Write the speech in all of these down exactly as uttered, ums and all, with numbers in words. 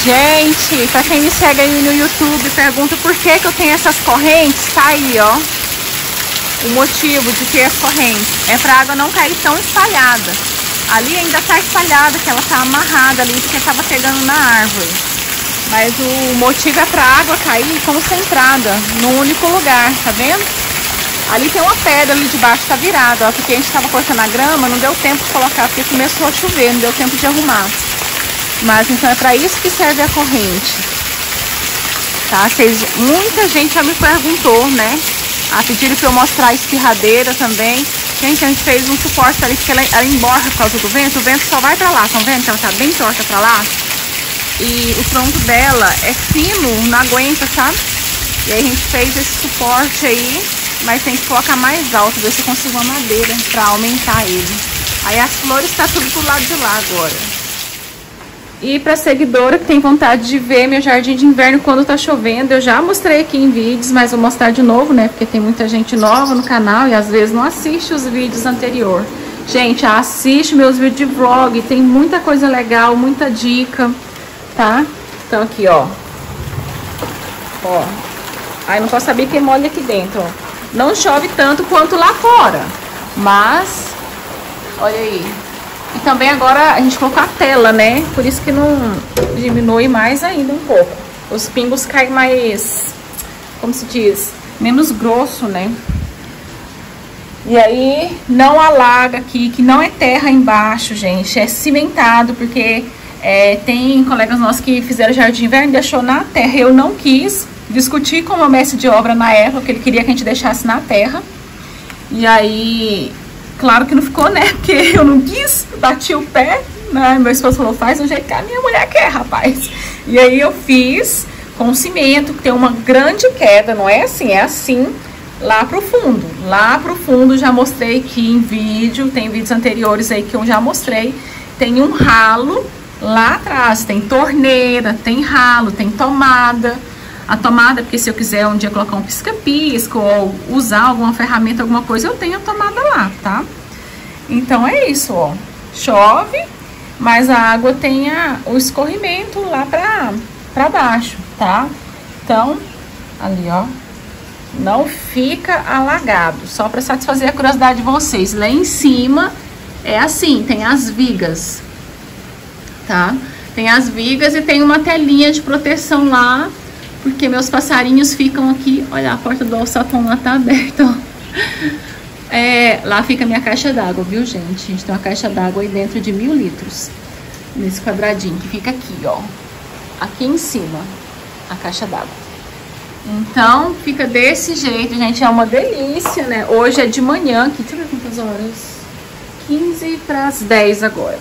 Gente, pra quem me segue aí no YouTube, pergunta por que que eu tenho essas correntes, tá aí, ó. O motivo de ter as correntes é pra água não cair tão espalhada. Ali ainda tá espalhada, que ela tá amarrada ali, porque tava pegando na árvore. Mas o motivo é pra água cair concentrada num único lugar, tá vendo? Ali tem uma pedra ali debaixo, tá virada, ó, porque a gente tava cortando a grama, não deu tempo de colocar, porque começou a chover, não deu tempo de arrumar. Mas então é para isso que serve a corrente, tá? Vocês, muita gente já me perguntou, né? Ah, pediram para eu mostrar a espirradeira também. Gente, a gente fez um suporte ali, porque ela, ela emborra por causa do vento. O vento só vai para lá, estão vendo que ela tá bem torta para lá? E o tronco dela é fino, não aguenta, sabe? E aí a gente fez esse suporte aí, mas tem que colocar mais alto, ver se eu consigo uma madeira para aumentar ele. Aí as flores tá tudo do lado de lá agora. E para seguidora que tem vontade de ver meu jardim de inverno quando tá chovendo, eu já mostrei aqui em vídeos, mas vou mostrar de novo, né? Porque tem muita gente nova no canal e às vezes não assiste os vídeos anteriores. Gente, assiste meus vídeos de vlog, tem muita coisa legal, muita dica, tá? Então aqui, ó. Ó. Aí não posso saber quem molha aqui dentro, ó. Não chove tanto quanto lá fora, mas olha aí. E também agora a gente colocou a tela, né? Por isso que não diminui mais ainda um pouco. Os pingos caem mais, como se diz, menos grosso, né? E aí não alaga aqui, que não é terra embaixo, gente. É cimentado, porque é, tem colegas nossos que fizeram jardim de inverno e deixou na terra. Eu não quis. Discuti com o meu mestre de obra na época, que ele queria que a gente deixasse na terra. E aí... Claro que não ficou, né? Porque eu não quis, bati o pé, né? Meu esposo falou, faz do jeito que a minha mulher quer, rapaz. E aí eu fiz com cimento, que tem uma grande queda, não é assim, é assim, lá pro fundo. Lá pro fundo, já mostrei aqui em vídeo, tem vídeos anteriores aí que eu já mostrei. Tem um ralo lá atrás, tem torneira, tem ralo, tem tomada. A tomada, porque se eu quiser um dia colocar um pisca-pisco ou usar alguma ferramenta, alguma coisa, eu tenho a tomada lá, tá? Então é isso, ó. Chove, mas a água tem a, o escorrimento lá pra, pra baixo, tá? Então, ali, ó. Não fica alagado. Só pra satisfazer a curiosidade de vocês. Lá em cima é assim, tem as vigas, tá? Tem as vigas e tem uma telinha de proteção lá. Porque meus passarinhos ficam aqui. Olha, a porta do alçapão lá tá aberta, ó. É, lá fica a minha caixa d'água, viu, gente? A gente tem uma caixa d'água aí dentro de mil litros. Nesse quadradinho que fica aqui, ó. Aqui em cima, a caixa d'água. Então, fica desse jeito, gente. É uma delícia, né? Hoje é de manhã aqui. Deixa eu ver quantas horas. quinze para as dez agora.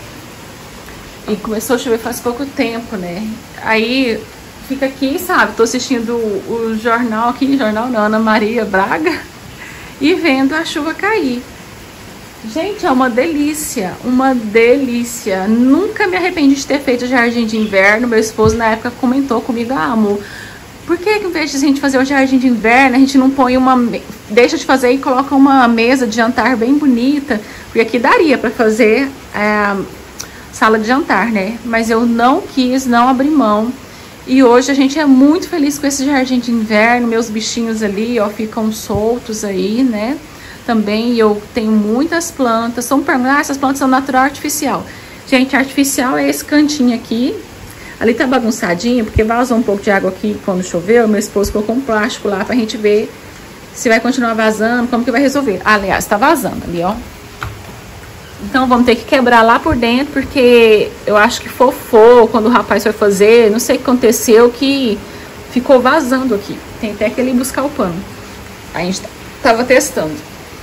E começou a chover faz pouco tempo, né? Aí... Fica aqui, sabe? Tô assistindo o, o jornal aqui, jornal não, Ana Maria Braga, e vendo a chuva cair. Gente, é uma delícia, uma delícia. Nunca me arrependi de ter feito jardim de inverno. Meu esposo na época comentou comigo, ah, amor, por que que em vez de a gente fazer o jardim de inverno, a gente não põe uma... Deixa de fazer e coloca uma mesa de jantar bem bonita? Porque aqui daria pra fazer é, sala de jantar, né? Mas eu não quis, não abri mão. E hoje a gente é muito feliz com esse jardim de inverno. Meus bichinhos ali, ó, ficam soltos aí, né? Também eu tenho muitas plantas. São perguntando, ah, essas plantas são natural ou artificial? Gente, artificial é esse cantinho aqui. Ali tá bagunçadinho, porque vazou um pouco de água aqui quando choveu. Meu esposo colocou um plástico lá pra gente ver se vai continuar vazando, como que vai resolver. Ah, aliás, tá vazando ali, ó. Então vamos ter que quebrar lá por dentro, porque eu acho que fofou quando o rapaz foi fazer, não sei o que aconteceu, que ficou vazando aqui. Tem até que ele buscar o pano. A gente tava testando.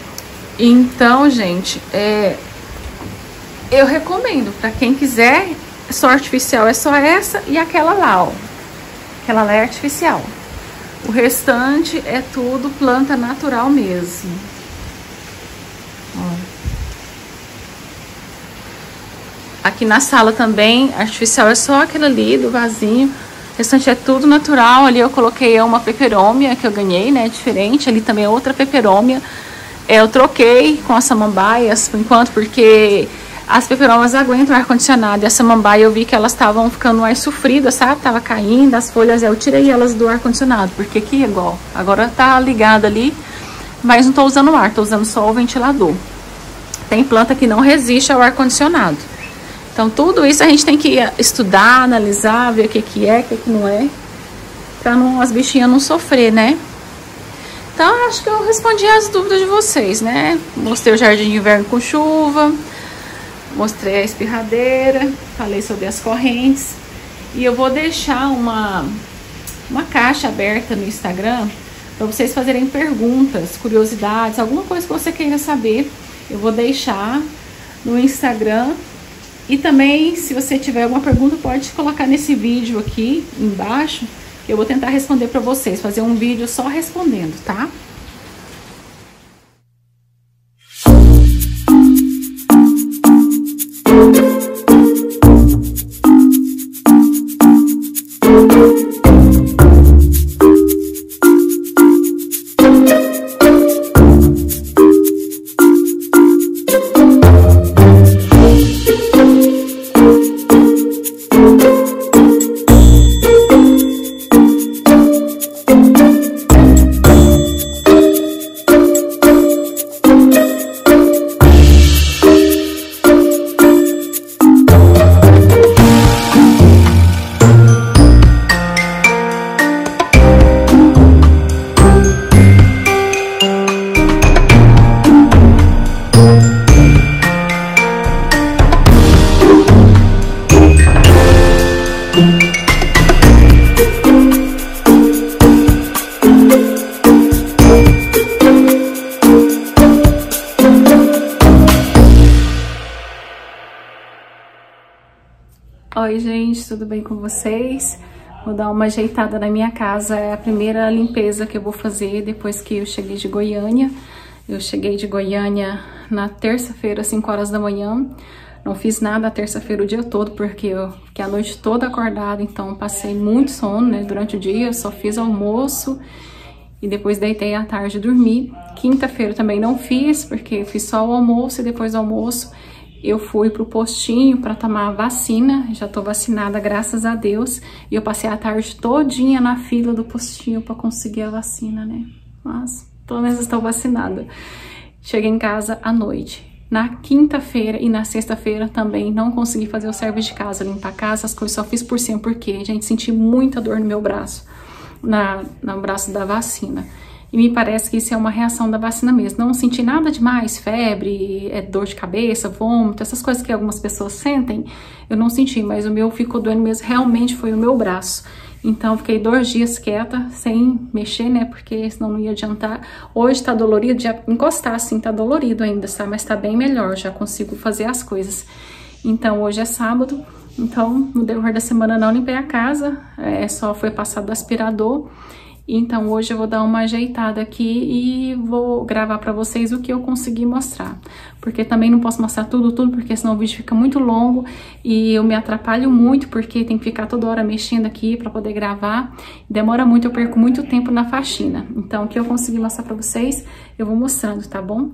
Então, gente, é, eu recomendo para quem quiser, só artificial é só essa e aquela lá, ó. Aquela lá é artificial. O restante é tudo planta natural mesmo. Ó. Aqui na sala também, artificial é só aquele ali do vasinho. O restante é tudo natural. Ali eu coloquei uma peperômia que eu ganhei, né? Diferente. Ali também é outra peperômia. Eu troquei com as samambaias por enquanto, porque As peperomas aguentam o ar-condicionado. E a samambaia eu vi que elas estavam ficando mais sofridas, sabe? Tava caindo, as folhas, eu tirei elas do ar-condicionado. Porque aqui é igual, agora tá ligada ali, mas não tô usando o ar, tô usando só o ventilador. Tem planta que não resiste ao ar-condicionado. Então tudo isso a gente tem que estudar, analisar, ver o que que é, o que que não é. Pra não, as bichinhas não sofrer, né? Então acho que eu respondi as dúvidas de vocês, né? Mostrei o jardim de inverno com chuva. Mostrei a espirradeira, falei sobre as correntes. E eu vou deixar uma, uma caixa aberta no Instagram para vocês fazerem perguntas, curiosidades, alguma coisa que você queira saber. Eu vou deixar no Instagram. E também, se você tiver alguma pergunta, pode colocar nesse vídeo aqui embaixo. Eu vou tentar responder para vocês, fazer um vídeo só respondendo, tá? Oi gente, tudo bem com vocês? Vou dar uma ajeitada na minha casa, é a primeira limpeza que eu vou fazer depois que eu cheguei de Goiânia. Eu cheguei de Goiânia na terça-feira, cinco horas da manhã. Não fiz nada a terça-feira o dia todo, porque eu fiquei a noite toda acordada, então passei muito sono, né, durante o dia. Só fiz almoço e depois deitei à tarde e dormi. Quinta-feira também não fiz, porque eu fiz só o almoço e depois do almoço eu fui pro postinho para tomar a vacina. Já tô vacinada, graças a Deus. E eu passei a tarde todinha na fila do postinho para conseguir a vacina, né? Mas pelo menos estou vacinada. Cheguei em casa à noite. Na quinta-feira e na sexta-feira também não consegui fazer o serviço de casa, limpar a casa, as coisas só fiz por cima, porque, gente, senti muita dor no meu braço, na, no braço da vacina. E me parece que isso é uma reação da vacina mesmo. Não senti nada demais, febre, é, dor de cabeça, vômito, essas coisas que algumas pessoas sentem, eu não senti, mas o meu ficou doendo mesmo, realmente foi o meu braço. Então, fiquei dois dias quieta, sem mexer, né, porque senão não ia adiantar. Hoje tá dolorido, já encostar assim, tá dolorido ainda, sabe? Mas tá bem melhor, já consigo fazer as coisas. Então, hoje é sábado, então, no decorrer da semana não limpei a casa, é, só foi passado o aspirador. Então, hoje eu vou dar uma ajeitada aqui e vou gravar pra vocês o que eu consegui mostrar. Porque também não posso mostrar tudo, tudo, porque senão o vídeo fica muito longo e eu me atrapalho muito, porque tem que ficar toda hora mexendo aqui pra poder gravar. Demora muito, eu perco muito tempo na faxina. Então, o que eu consegui mostrar pra vocês, eu vou mostrando, tá bom?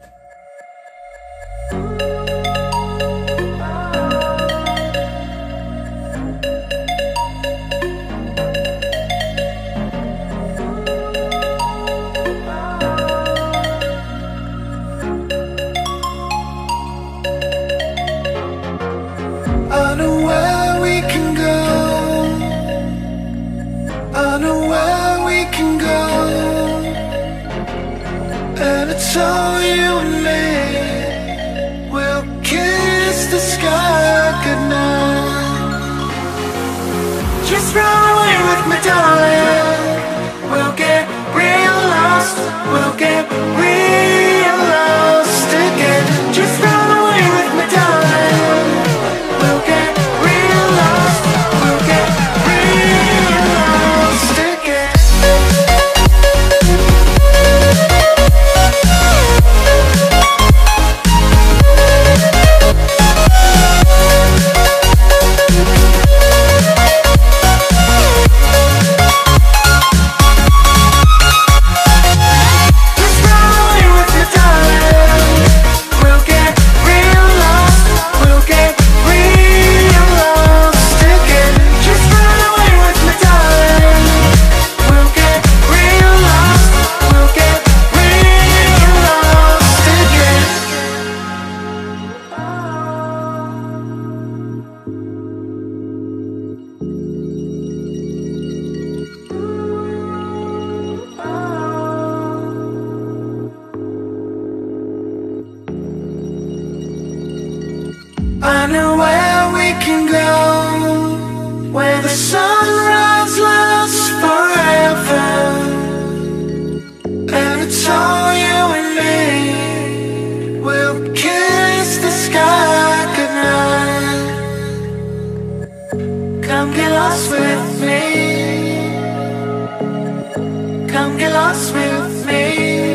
So you and me will kiss the sky goodnight. Just run away with me, darling. We'll get real lost. We'll get real lost again. Just run away with me, darling. We'll get real lost. We'll get real lost again. I know where we can go, where the sunrise lasts forever, and it's all you and me. We'll kiss the sky goodnight. Come get lost with me. Come get lost with me.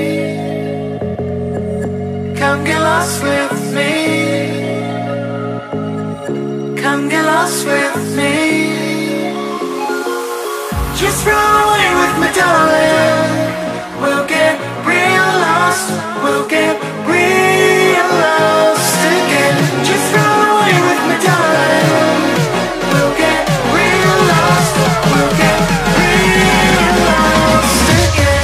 Come get lost with me. Come get lost with me. Just run away with me, darling. We'll get real lost. We'll get real lost again. Just run away with me, darling. We'll get real lost. We'll get real lost again.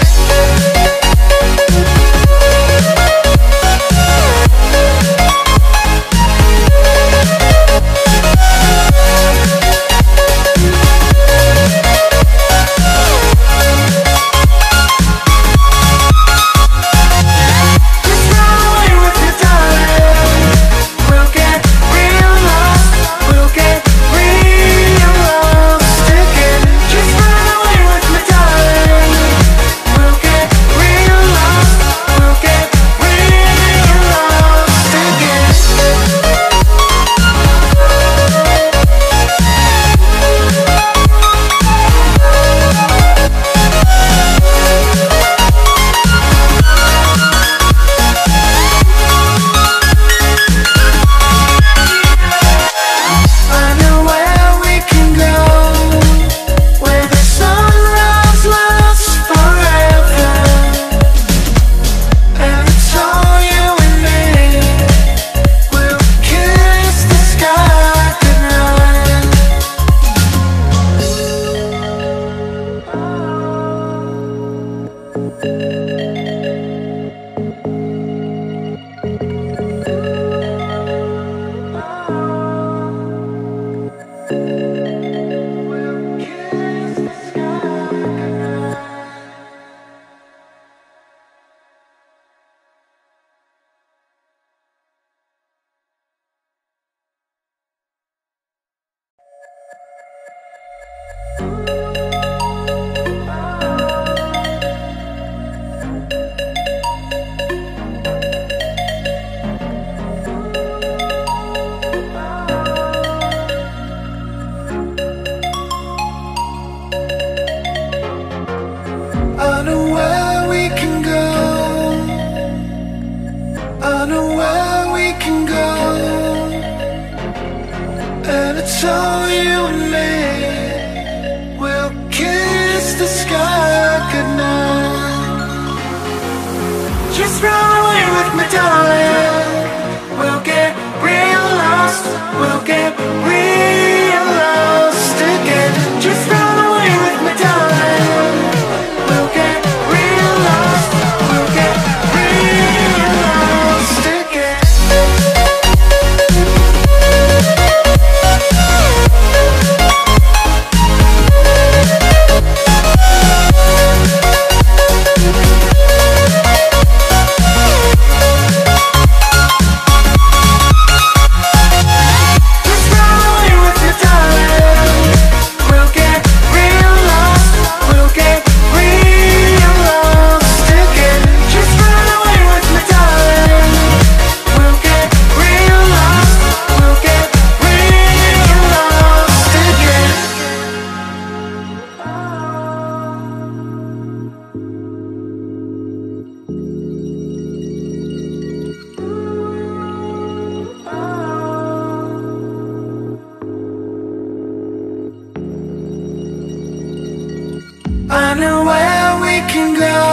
I know where we can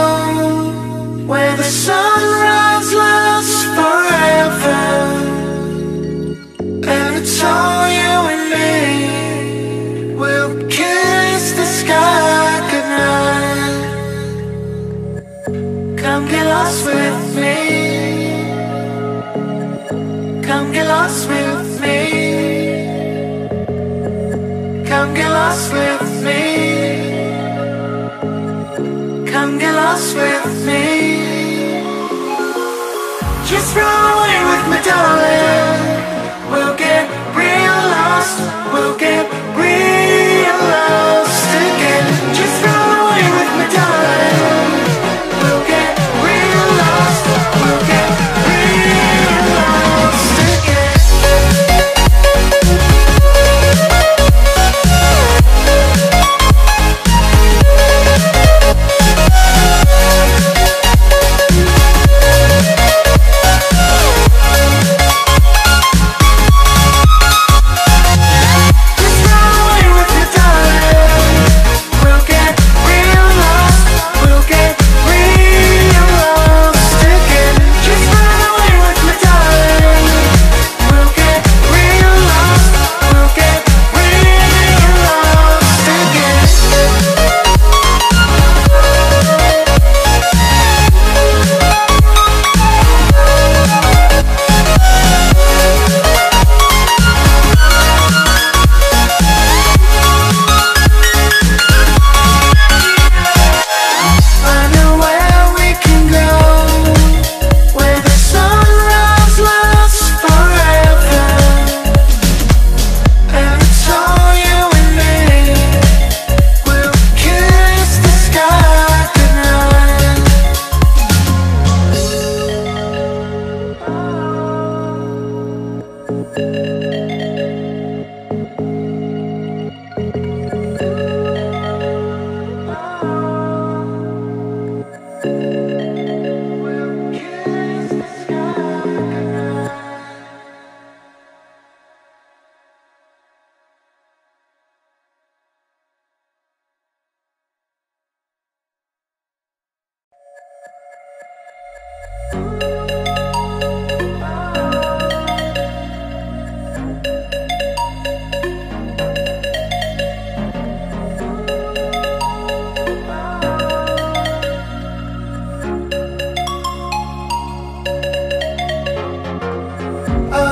go, where the sunrise lasts forever, and it's all you and me. We'll kiss the sky goodnight. Come get lost with me. Come get lost with me. Come get lost with me. Come get lost with me. Just run away with me, darling. We'll get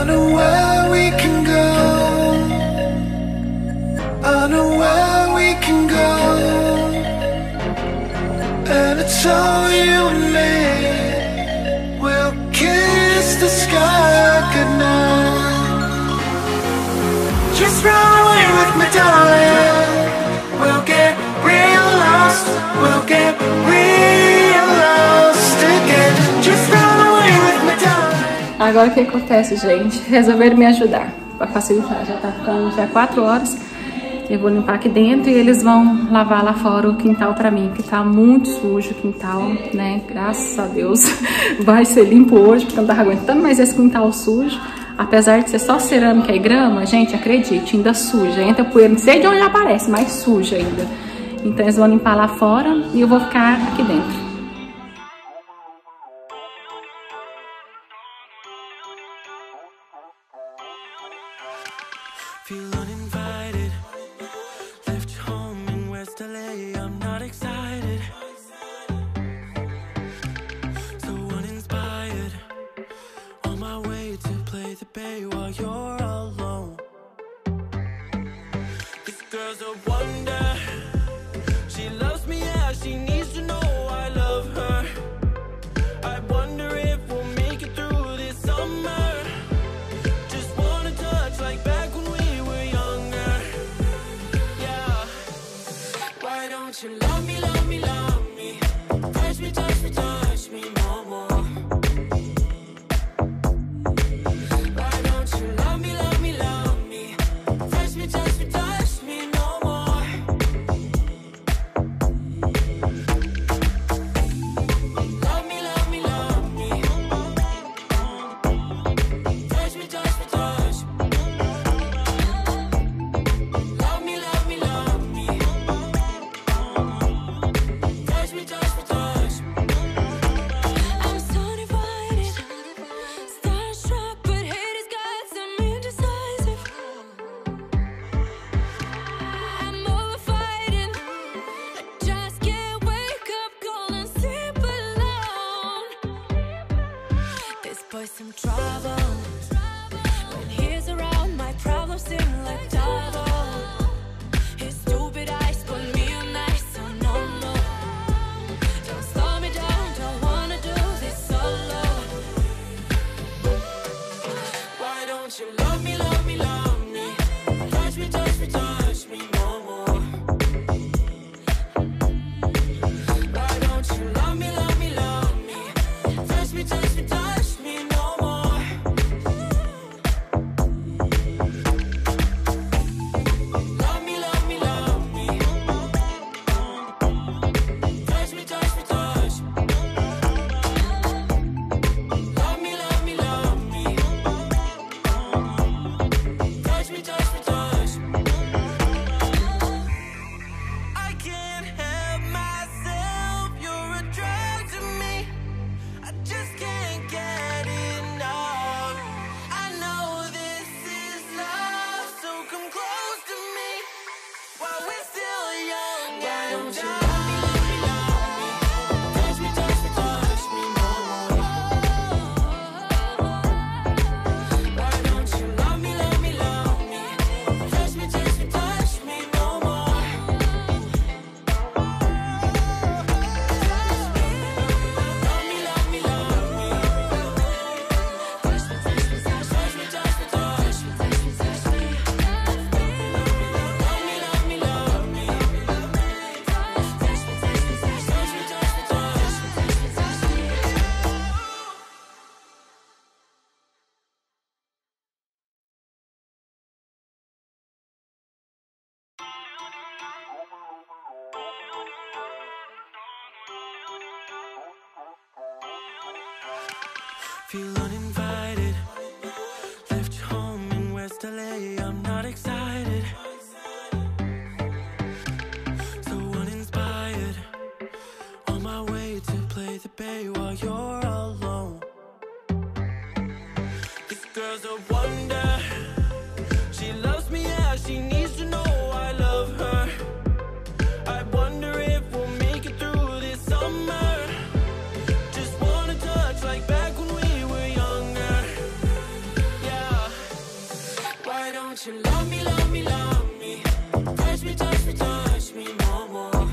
I know where we can go. I know where we can go. And it's all you and me. We'll kiss the sky goodnight. Just run away with me, darling. We'll get real lost. We'll get real lost again. Just run away with me, darling. Agora o que acontece, gente? Resolveram me ajudar para facilitar. Já tá ficando já quatro horas. Eu vou limpar aqui dentro e eles vão lavar lá fora o quintal pra mim, que tá muito sujo o quintal, né? Graças a Deus vai ser limpo hoje, porque eu não tava aguentando mais esse quintal sujo. Apesar de ser só cerâmica e grama, gente, acredite, ainda suja. Entra poeira, não sei de onde aparece, mas suja ainda. Então eles vão limpar lá fora e eu vou ficar aqui dentro. Feel uninvited, left you home in West L A, I'm not excited, so uninspired, on my way to play the bay while you're alone. This girl's a wonder, she loves me, yeah, she needs to know I love her. I wonder if we'll make it through this summer. Just wanna touch like back when we were younger. Yeah. don't you love me, love me, love me? Touch me, touch me, touch me no more.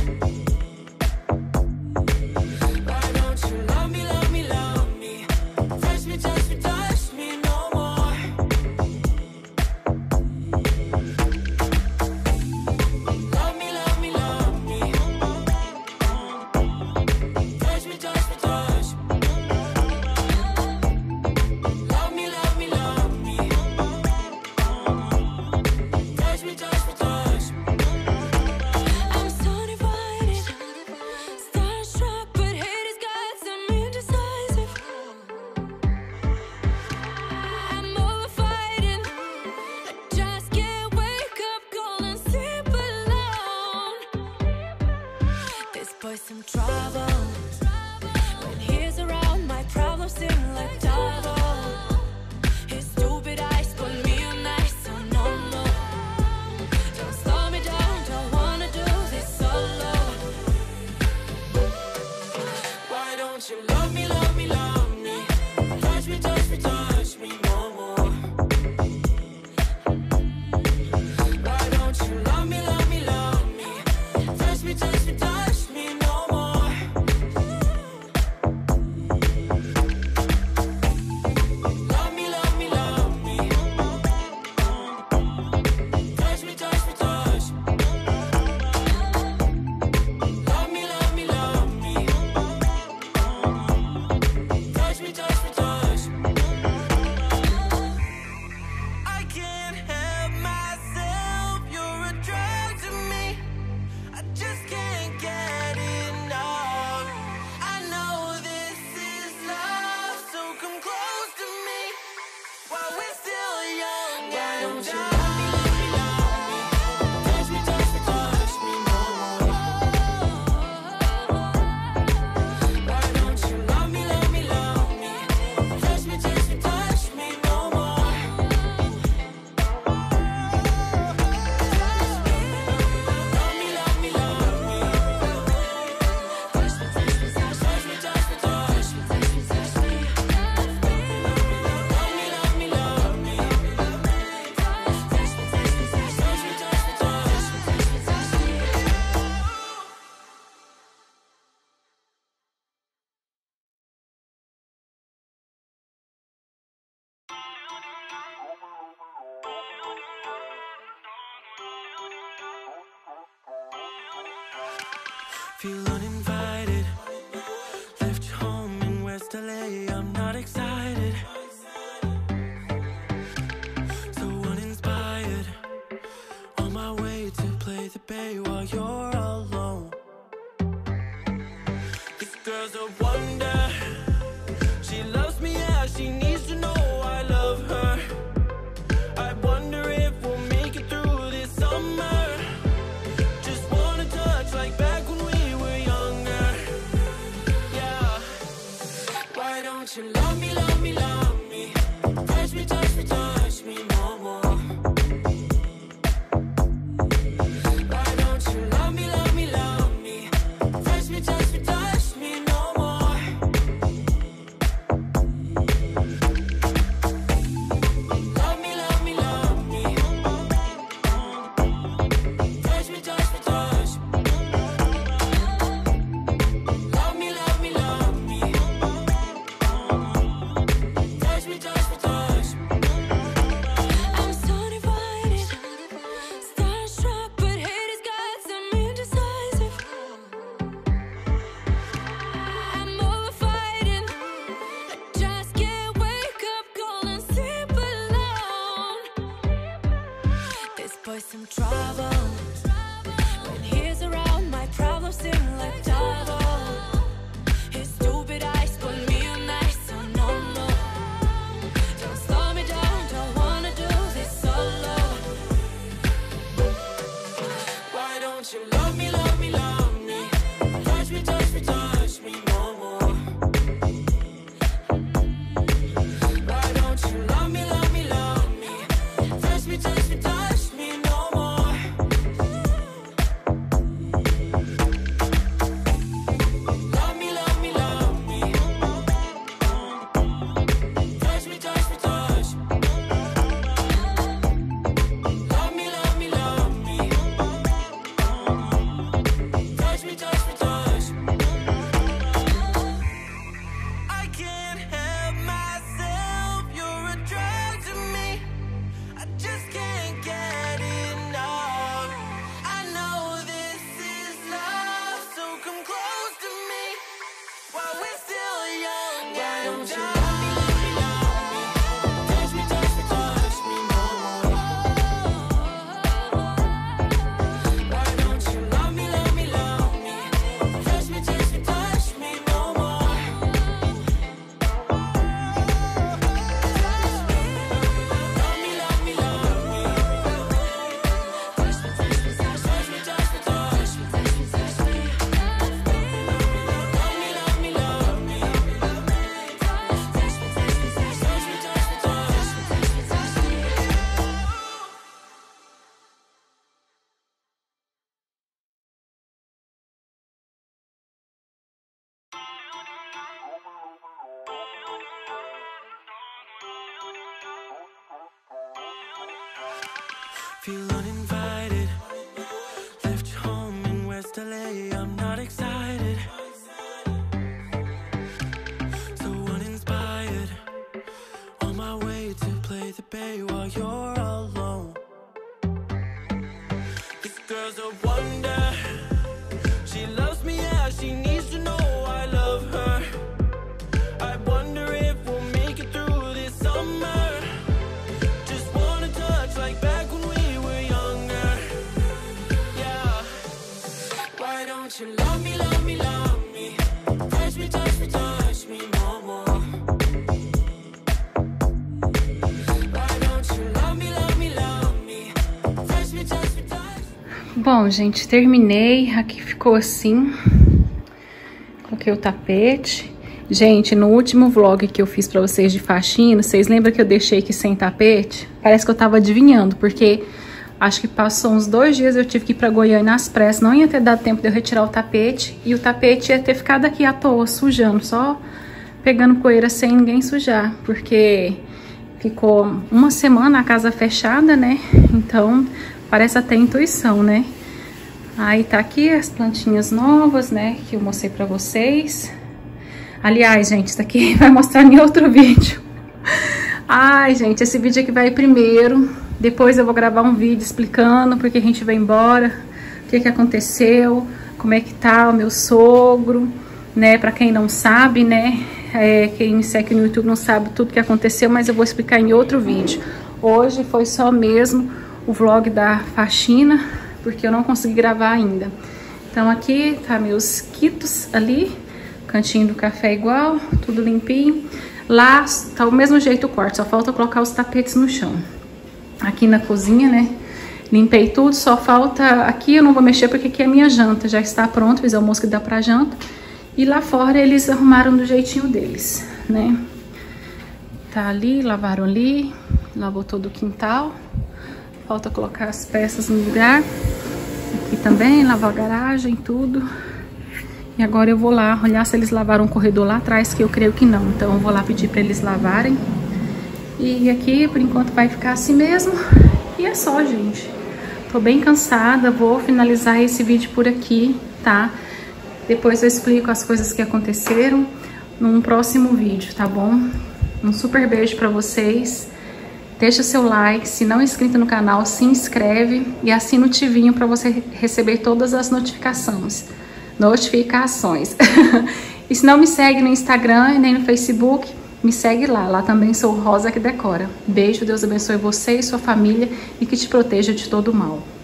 Why don't you love me, love me, love me? Touch me, touch me, touch me no more. Love me, love me, love me. Touch me, touch me, touch me. Love me, love me, love me. Touch me, touch me, touch me. I'm so divided, starstruck, but hate has got some indecisive. I'm over fighting, I just can't wake up cold and sleep alone. This boy's some trouble. When he's around, my problems seem like double. His stupid eyes put me on ice, so no, no. Don't slow me down, don't wanna do this solo. Why don't you love me, love me, love me? Touch me, touch me, touch me no more. Why don't you love me, love me, love me? Touch me, touch me, touch me no more. Love me, love me, love me. Touch me, touch me, touch me. Love me, love me, love me. Touch me, touch me, touch me. I can't help myself, you're a drug to me. I just can't get enough. I know this is love, so come close to me while we're still young. Why don't you love me, love me, love me? Touch me, touch me, touch me no more. Why don't you love me, love me, love me? Touch me, touch me, touch me no more. Love me, love me, love me. Touch me, touch me, touch me, touch me, touch me, touch me, touch me. Love me, love me, love me. Touch me, touch me, touch me, touch me, touch me, touch me, touch me, touch me. Feel uninvited. Left home in West L A. I'm not excited. So uninspired. On my way to play the bay while you're alone. This girl's a wonder. She loves me, yeah, she needs to know I love her. I wonder if we'll make it through this summer. Just wanna touch like back when we were younger. Yeah. Why don't you love me, love me, love me? Touch me, touch me, touch me no more. Why don't you love me, love me, love me? Touch me, touch me, touch me no more. Love me, love me, love me. Touch me, touch me, touch me. Love me, love me, love me. Touch me, touch me, touch me. I'm so divided, starstruck, but hate has got some indecisive. I'm over fighting, I just can't wake up cold and sleep alone. This boy's some trouble. When he's around, my problems seem like double. His stupid eyes put me on ice, so no, no. Don't slow me down, don't wanna do this solo. Why don't you love me, love me, love me? Touch me, touch me, touch me no more. Why don't you love me, love me, love me? Touch me, touch me, touch me no more. feel uninvited. Left your home in West L A, I'm not excited. So uninspired, on my way to play the bay while you're alone. This girl's a wonder, she loves me, yeah, she needs to know I love her. I wonder if we'll make it through this summer. Just wanna touch like back when we were younger. Yeah. Why don't you love me, love me, love me? Touch me, touch me, touch me no more. Why don't you love me, love me, love me? Touch me, touch me, touch me. Bom, gente, terminei. Aqui ficou assim. Coloquei o tapete. Gente, no último vlog que eu fiz pra vocês de faxina, vocês lembram que eu deixei aqui sem tapete? Parece que eu tava adivinhando, porque acho que passou uns dois dias, eu tive que ir pra Goiânia nas pressas, não ia ter dado tempo de eu retirar o tapete, e o tapete ia ter ficado aqui à toa, sujando, só pegando poeira sem ninguém sujar, porque ficou uma semana a casa fechada, né? Então, parece até intuição, né? Aí tá aqui as plantinhas novas, né, que eu mostrei pra vocês. Aliás, gente, isso aqui vai mostrar em outro vídeo. Ai, gente, esse vídeo aqui vai primeiro. Depois eu vou gravar um vídeo explicando por que a gente vai embora, o que que aconteceu, como é que tá o meu sogro, né? Pra quem não sabe, né? É, quem me segue no YouTube não sabe tudo que aconteceu, mas eu vou explicar em outro vídeo. Hoje foi só mesmo o vlog da faxina, porque eu não consegui gravar ainda. Então aqui tá meus quitos ali. Cantinho do café igual, tudo limpinho. Lá tá o mesmo jeito o quarto, só falta colocar os tapetes no chão. Aqui na cozinha, né, limpei tudo, só falta... Aqui eu não vou mexer porque aqui é a minha janta, já está pronto, fiz almoço que dá pra janta. E lá fora eles arrumaram do jeitinho deles, né. Tá ali, lavaram ali, lavou todo o quintal. Falta colocar as peças no lugar. Aqui também, lavar a garagem, tudo. E agora eu vou lá olhar se eles lavaram o corredor lá atrás, que eu creio que não. Então eu vou lá pedir pra eles lavarem. E aqui, por enquanto, vai ficar assim mesmo. E é só, gente. Tô bem cansada, vou finalizar esse vídeo por aqui, tá? Depois eu explico as coisas que aconteceram num próximo vídeo, tá bom? Um super beijo pra vocês. Deixa seu like, se não é inscrito no canal, se inscreve e assina o tivinho pra você receber todas as notificações. Notificações. E se não me segue no Instagram e nem no Facebook, me segue lá. Lá também sou Rosa que Decora. Beijo, Deus abençoe você e sua família e que te proteja de todo mal.